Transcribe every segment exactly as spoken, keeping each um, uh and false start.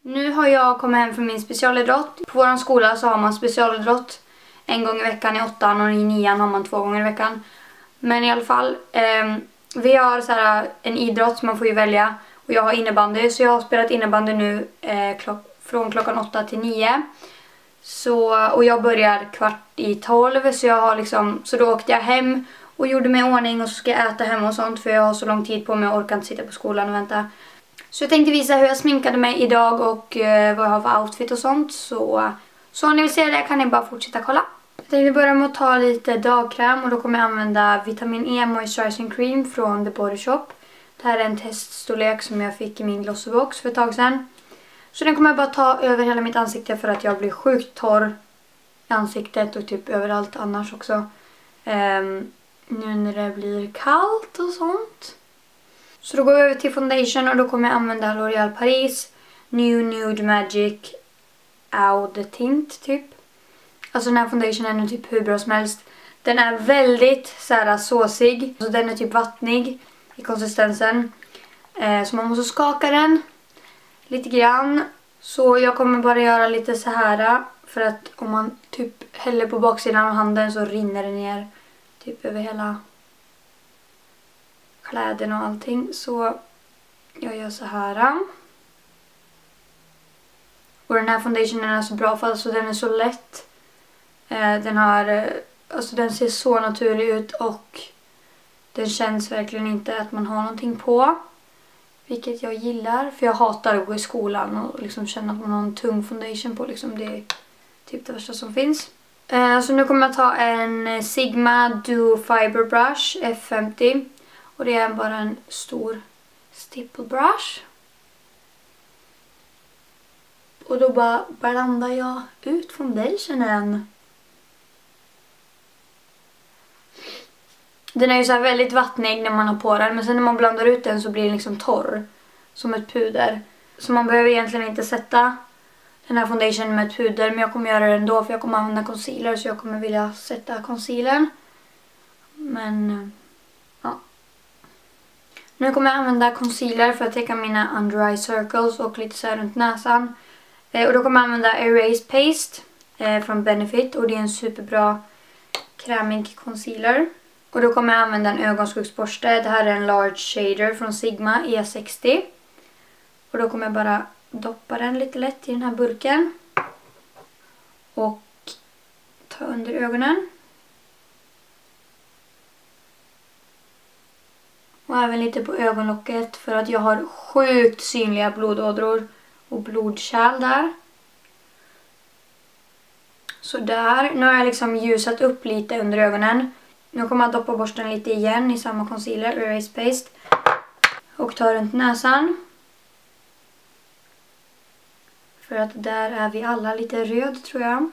Nu har jag kommit hem från min specialidrott. På vår skola så har man specialidrott en gång i veckan i åttan och i nian har man två gånger i veckan. Men i alla fall, eh, vi har så här en idrott som man får ju välja. Och jag har innebandy, så jag har spelat innebandy nu eh, klock, från klockan åtta till nio. Så, och jag börjar kvart i tolv, så jag har liksom, så då åkte jag hem och gjorde mig i ordning och så ska jag äta hemma och sånt för jag har så lång tid på mig och orkar inte sitta på skolan och vänta. Så jag tänkte visa hur jag sminkade mig idag och eh, vad jag har för outfit och sånt. Så, så om ni vill se det kan ni bara fortsätta kolla. Jag tänkte börja med att ta lite dagkräm och då kommer jag använda Vitamin E Moisturizing Cream från The Body Shop. Det här är en teststorlek som jag fick i min glossybox för ett tag sedan. Så den kommer jag bara ta över hela mitt ansikte för att jag blir sjukt torr i ansiktet och typ överallt annars också. Um, nu när det blir kallt och sånt. Så då går jag över till foundation och då kommer jag använda L'Oréal Paris New Nude Magic Eau Tint typ. Alltså den här foundationen är typ hur bra som helst. Den är väldigt så här såsig. Så den är typ vattnig i konsistensen. Eh, så man måste skaka den lite grann. Så jag kommer bara göra lite så här. För att om man typ häller på baksidan av handen så rinner det ner typ över hela kläderna och allting. Så jag gör så här. Och den här foundationen är så bra för alltså den är så lätt. Eh, den har, alltså den ser så naturlig ut och den känns verkligen inte att man har någonting på. Vilket jag gillar. För jag hatar att gå i skolan och liksom känna att man har en tung foundation på. Liksom. Det är typ det värsta som finns. Eh, så nu kommer jag ta en Sigma Duo Fiber Brush F femtio. Och det är bara en stor stipple brush. Och då bara blandar jag ut foundationen. Den är ju så här väldigt vattnig när man har på den. Men sen när man blandar ut den så blir den liksom torr. Som ett puder. Så man behöver egentligen inte sätta den här foundationen med ett puder. Men jag kommer göra det ändå för jag kommer använda concealer. Så jag kommer vilja sätta concealern. Men ja. Nu kommer jag använda concealer för att täcka mina under eye circles. Och lite så här runt näsan. Eh, och då kommer jag använda Erase Paste eh, från Benefit. Och det är en superbra krämig concealer. Och då kommer jag använda en ögonskuggsborste. Det här är en large shader från Sigma E sextio. Och då kommer jag bara doppa den lite lätt i den här burken. Och ta under ögonen. Och även lite på ögonlocket för att jag har sjukt synliga blodådror och blodkärl där. Så där. Nu har jag liksom ljusat upp lite under ögonen. Nu kommer jag doppa borsten lite igen i samma concealer, Erase Paste. Och ta runt näsan. För att där är vi alla lite röd tror jag.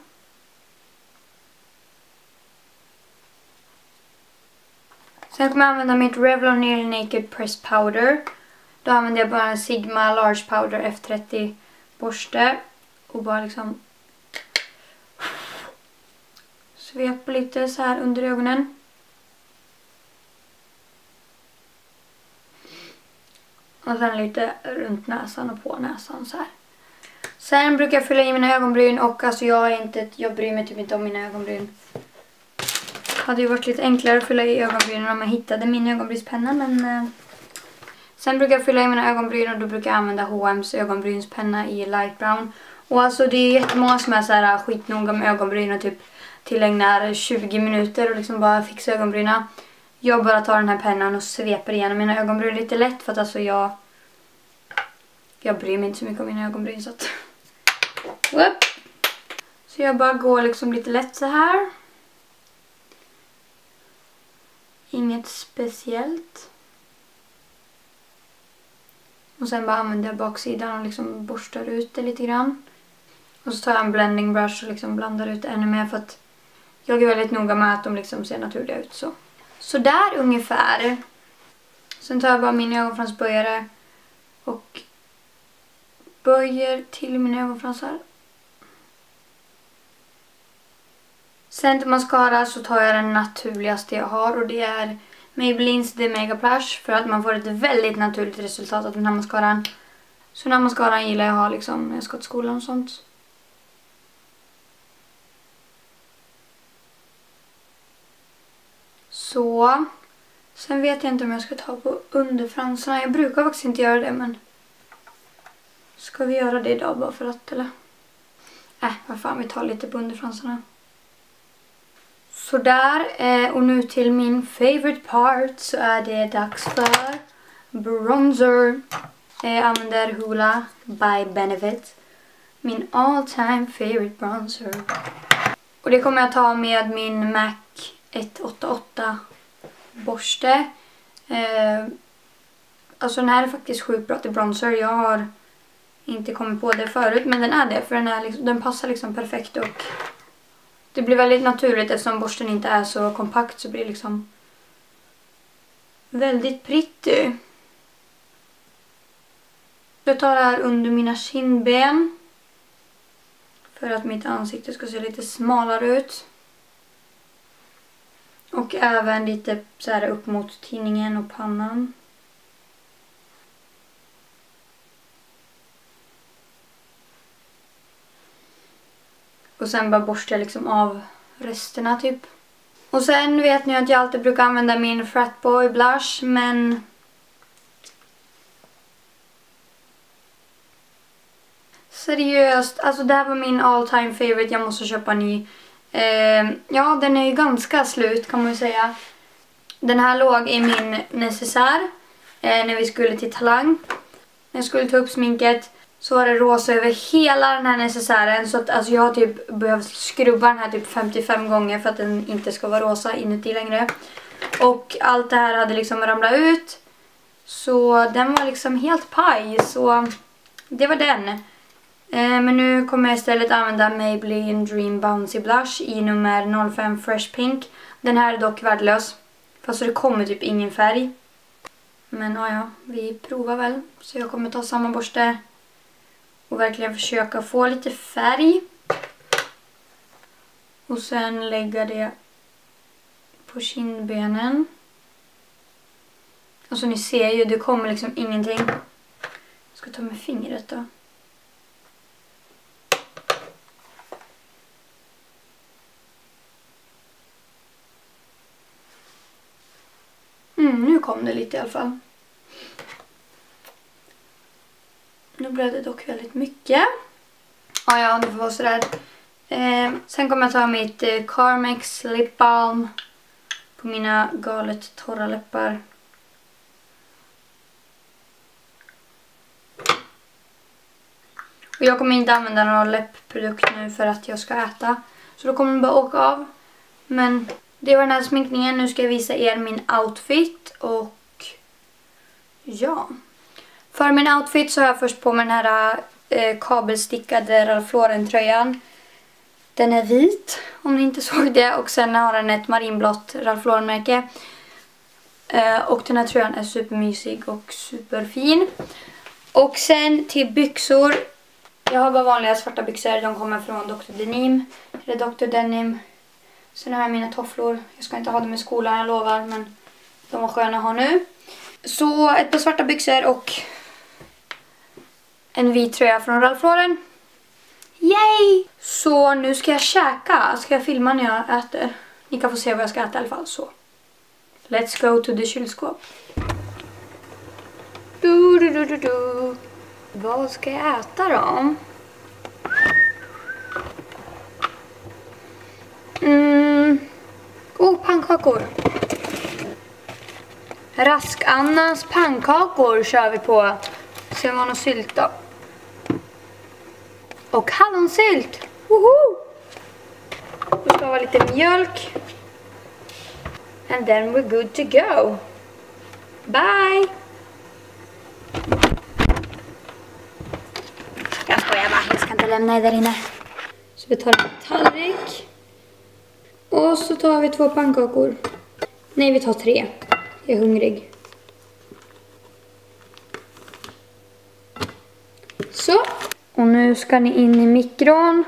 Sen kommer jag använda mitt Revlon Nearly Naked Press Powder. Då använder jag bara en Sigma Large Powder F trettio borste. Och bara liksom svepa lite så här under ögonen. Och sen lite runt näsan och på näsan så här. Sen brukar jag fylla i mina ögonbryn och alltså jag är inte, jag bryr mig typ inte om mina ögonbryn. Det hade ju varit lite enklare att fylla i ögonbrynen om jag hittade min ögonbrynspenna, men eh. Sen brukar jag fylla i mina ögonbryn och då brukar jag använda H och M's ögonbrynspenna i light brown. Och alltså det är jättemånga som är så här skitnoga med ögonbryn och typ tillägnar tjugo minuter och liksom bara fixa ögonbryna. Jag bara tar den här pennan och sveper igenom mina ögonbryn lite lätt för att alltså jag jag bryr mig inte så mycket om mina ögonbryn så att Whoop. Så jag bara går liksom lite lätt så här. Inget speciellt. Och sen bara använder jag baksidan och liksom borstar ut det lite grann. Och så tar jag en blending brush och liksom blandar ut det ännu mer för att jag är väldigt noga med att de liksom ser naturliga ut så. Så där ungefär. Sen tar jag bara min ögonfransböjare och böjer till mina ögonfransar. Sen till mascara så tar jag den naturligaste jag har och det är Maybelline's The Mega Plush för att man får ett väldigt naturligt resultat av den här mascaran. Så den mascaran gillar jag att ha liksom när jag ska till skolan och sånt. Så. Sen vet jag inte om jag ska ta på underfransarna. Jag brukar faktiskt inte göra det, men ska vi göra det idag bara för att, eller? Äh, vad fan, vi tar lite på underfransarna. Sådär, eh, och nu till min favorite part så är det dags för bronzer. Jag använder Hoola by Benefit. Min all time favorite bronzer. Och det kommer jag ta med min MAC ett åtta åtta borste. Eh, alltså den här är faktiskt sjukt bra till bronzer. Jag har inte kommit på det förut, men den är det. För den, är liksom, den passar liksom perfekt och det blir väldigt naturligt eftersom borsten inte är så kompakt, så blir det liksom väldigt pretty. Jag tar det här under mina kindben för att mitt ansikte ska se lite smalare ut. Och även lite så här upp mot tinningen och pannan. Och sen bara borstar jag liksom av resterna typ. Och sen vet ni att jag alltid brukar använda min Fratboy blush, men seriöst, alltså det här var min all time favorite. Jag måste köpa en ny. Eh, ja, den är ju ganska slut kan man ju säga. Den här låg i min necessär eh, när vi skulle till Talang. När jag skulle ta upp sminket så var det rosa över hela den här necessären. Så att alltså, jag har typ behövt skrubba den här typ femtiofem gånger för att den inte ska vara rosa inuti längre. Och allt det här hade liksom ramlat ut. Så den var liksom helt paj. Så det var den. Eh, men nu kommer jag istället använda Maybelline Dream Bouncy Blush i nummer noll fem Fresh Pink. Den här är dock värdelös. Fast det kommer typ ingen färg. Men ja, ja, vi provar väl. Så jag kommer ta samma borste och verkligen försöka få lite färg. Och sen lägga det på kindbenen. Alltså ni ser ju, det kommer liksom ingenting. Jag ska ta med fingret då. Mm, nu kom det lite i alla fall. Nu blev det dock väldigt mycket. Ja, ja, det får vara sådär. Eh, sen kommer jag ta mitt eh, Carmex Lip Balm på mina galet torra läppar. Och jag kommer inte använda någon läppprodukt nu för att jag ska äta. Så då kommer den bara åka av. Men det var den här sminkningen. Nu ska jag visa er min outfit. Och ja. För min outfit så har jag först på mig den här eh, kabelstickade Ralph Lauren-tröjan. Den är vit, om ni inte såg det. Och sen har den ett marinblått Ralph Lauren-märke. Eh, och den här tröjan är supermysig och superfin. Och sen till byxor. Jag har bara vanliga svarta byxor. De kommer från doktor Denim. Eller doktor Denim. Sen har jag mina tofflor. Jag ska inte ha dem i skolan, jag lovar. Men de var sköna att ha nu. Så ett par svarta byxor och en vit tröja från Ralph Lauren. Yay! Så nu ska jag käka. Ska jag filma när jag äter? Ni kan få se vad jag ska äta i alla fall. Så let's go to the kylskåp. Du, du, du, du, du. Vad ska jag äta då? Mm. Oh, pannkakor. Rask-Annas pannkakor kör vi på. Sen var något sylt då. Och hallonsylt. Woho! Det ska vara lite mjölk. And then we're good to go. Bye! Jag skojar bara, jag ska inte lämna er där inne. Så vi tar en tallrik. Och så tar vi två pannkakor. Nej, vi tar tre. Jag är hungrig. Så. Och nu ska ni in i mikron.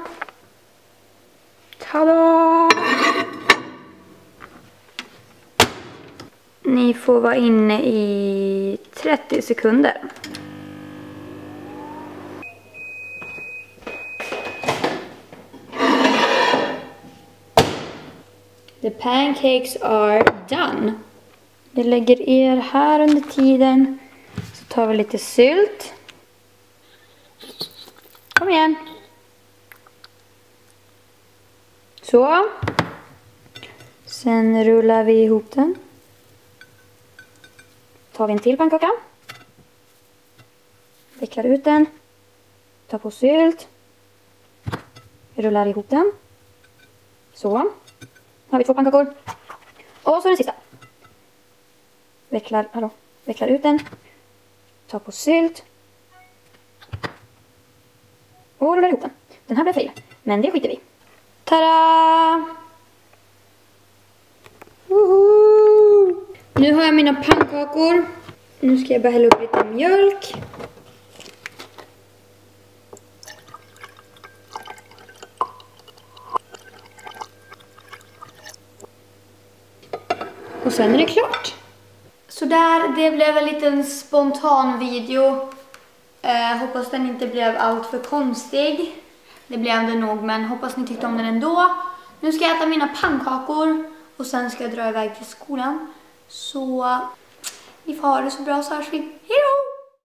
Tada! Ni får vara inne i trettio sekunder. The pancakes are done. Vi lägger er här under tiden. Så tar vi lite sylt. Kom igen. Så. Sen rullar vi ihop den. Tar vi en till pannkaka. Vecklar ut den. Tar på sylt. Rullar ihop den. Så. Nu har vi två pannkakor. Och så den sista. Vecklar, hallå, vecklar ut den. Tar på sylt. Och rullar ihop den. Den här blev fel. Men det skiter vi. Tada! Woho! Nu har jag mina pannkakor. Nu ska jag bara hälla upp lite mjölk. Och sen är det klart. Så där, det blev en liten spontan video. Eh, hoppas den inte blev allt för konstig. Det blev det nog, men hoppas ni tyckte om den ändå. Nu ska jag äta mina pannkakor och sen ska jag dra iväg till skolan. Så vi får ha det så bra, så hörs vi. Hej då!